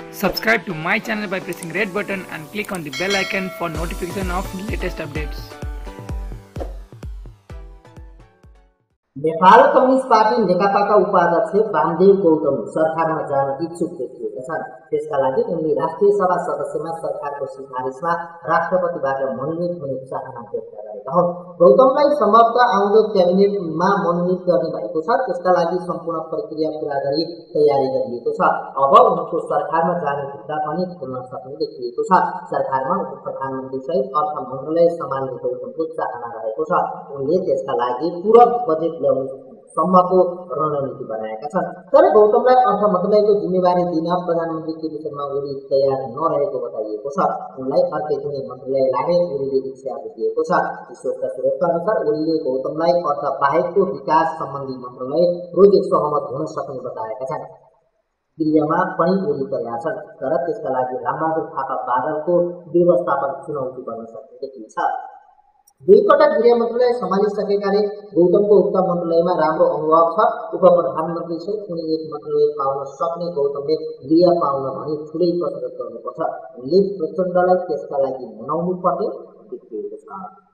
Subscribe to my channel by pressing red button and click on the bell icon for notification of latest updates. Nepal communist party नेकपाका उपाध्यक्ष वामदेव गौतम सरकारमा जान इच्छुक देखिएका छन्। त्यसका लागि उनले राष्ट्रिय सभा सदस्यमा सरकारको सिफारिसमा राष्ट्रपतिबाट मनोनित हुने चाहना व्यक्त गरेका हुन्। गौतमलाई सम्भवतः आउँदो क्याबिनेटमा मनोनित गर्ने भएको छ। त्यसका लागि सम्पूर्ण प्रक्रिया पूरा गरी तयारी गरिएको छ। अब उनको सरकारमा जाने ढुक्का पनि खुल्न सक्ने देखिएको छ। सरकारमा उप प्रधानमन्त्री सहित अर्थ मन्त्रालय सम्हाल्ने गौतमको चाहना रहेको छ। उनले त्यसका लागि पूरक बजेट सम्मको रणनीति बनाएका छन्। तर गौतमलाई अर्थ मन्त्रालयको जिम्मेवारी दिन प्रधानमन्त्री केपी शर्मा ओली तयार नरहेको बताइएको छ। उनलाई अर्कै कुनै मन्त्रालय लाने ओलीले इच्छा दिएको छ। ईश्वरका सुरक्षा अनुसार ओलीले गौतमलाई अर्थ बाहेकको विकास सम्बन्धी मन्त्रालय प्रोजेक्ट सहमत हुन सक्ने बताएका छन्। गृहमा पनि ओली तयार छन्, तर त्यसका लागि रामबहादुर थापा बादलको व्यवस्थापन चुनौती बन्न सक्ने देखिन्छ। दुई पटक गृह मन्त्रालय सम्हालिसकेकाले गौतमको उक्त मन्त्रालयमा राम्रो अनुभव छ। उप प्रधानमन्त्री सहित कुनै एक मन्त्रालय पाउन सक्ने गौतमले गृह पाउन भने ठुलै कसरत गर्नुपर्छ। उनले प्रचण्डलाई त्यसका लागि मनाउनु पर्ने देखिएको छ।